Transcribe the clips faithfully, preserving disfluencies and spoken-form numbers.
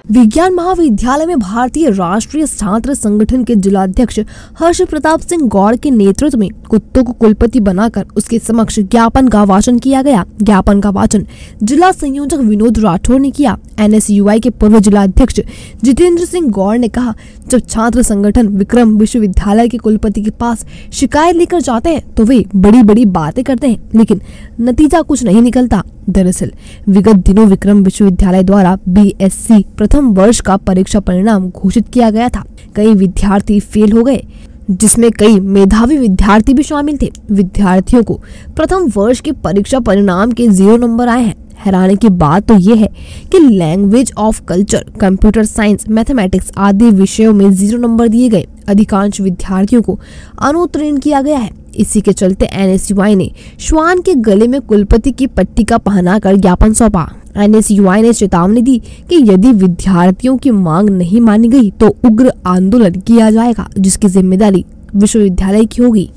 विज्ञान महाविद्यालय में भारतीय राष्ट्रीय छात्र संगठन के जिलाध्यक्ष हर्ष प्रताप सिंह गौड़ के नेतृत्व में कुत्तों को कुलपति बनाकर उसके समक्ष ज्ञापन का वाचन किया गया। ज्ञापन का वाचन जिला संयोजक विनोद राठौर ने किया। एन एस यू आई के पूर्व जिलाध्यक्ष जितेंद्र सिंह गौड़ ने कहा, जब छात्र संगठन विक्रम विश्वविद्यालय के कुलपति के पास शिकायत लेकर जाते हैं तो वे बड़ी बड़ी बातें करते हैं, लेकिन नतीजा कुछ नहीं निकलता। दरअसल विगत दिनों विक्रम विश्वविद्यालय द्वारा बी एस सी प्रथम वर्ष का परीक्षा परिणाम घोषित किया गया था। कई विद्यार्थी फेल हो गए, जिसमें कई मेधावी विद्यार्थी भी शामिल थे। विद्यार्थियों को प्रथम वर्ष के परीक्षा परिणाम के जीरो नंबर आए हैं। हैरानी की बात तो ये है कि language of culture, computer science, mathematics आदि विषयों में जीरो नंबर दिए गए। अधिकांश विद्यार्थियों को अनुत्तीर्ण किया गया है। इसी के चलते एन एस यू आई ने श्वान के गले में कुलपति की पट्टिका पहनाकर ज्ञापन सौंपा। एन एस यू आई ने चेतावनी दी कि यदि विद्यार्थियों की मांग नहीं मानी गई तो उग्र आंदोलन किया जाएगा, जिसकी जिम्मेदारी विश्वविद्यालय की होगी।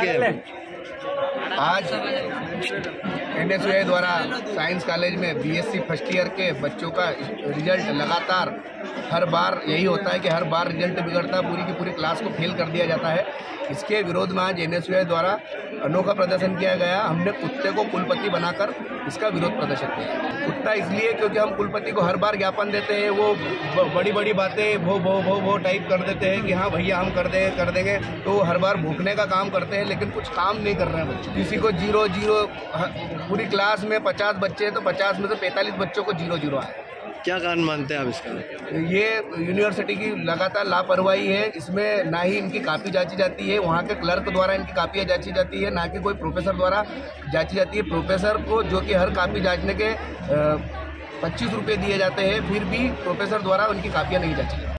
आज एन एस यू आई द्वारा साइंस कॉलेज में B S C first year के बच्चों का रिजल्ट लगातार हर बार यही होता है कि हर बार रिजल्ट बिगड़ता है, पूरी की पूरी क्लास को फेल कर दिया जाता है। इसके विरोध में आज एन एस यू आई द्वारा अनोखा प्रदर्शन किया गया। हमने कुत्ते को कुलपति बनाकर इसका विरोध प्रदर्शन किया। कुत्ता इसलिए क्योंकि हम कुलपति को हर बार ज्ञापन देते हैं, वो बड़ी बड़ी बातें भो भो भो भो टाइप कर देते हैं कि हाँ भैया हम कर देंगे कर देंगे तो हर बार भूखने का काम करते हैं, लेकिन कुछ काम नहीं कर रहे हैं बच्चे। किसी को जीरो जीरो, पूरी क्लास में पचास बच्चे हैं तो पचास में से पैंतालीस बच्चों को जीरो जीरो आए। क्या कारण मानते हैं आप इसका? ये यूनिवर्सिटी की लगातार लापरवाही है। इसमें ना ही इनकी कापी जांची जाती है, वहाँ के क्लर्क द्वारा इनकी कापियाँ जांची जाती है, ना कि कोई प्रोफेसर द्वारा जांची जाती है। प्रोफेसर को जो कि हर कापी जांचने के पच्चीस रुपये दिए जाते हैं, फिर भी प्रोफेसर द्वारा उनकी कापियाँ नहीं जांची जाती।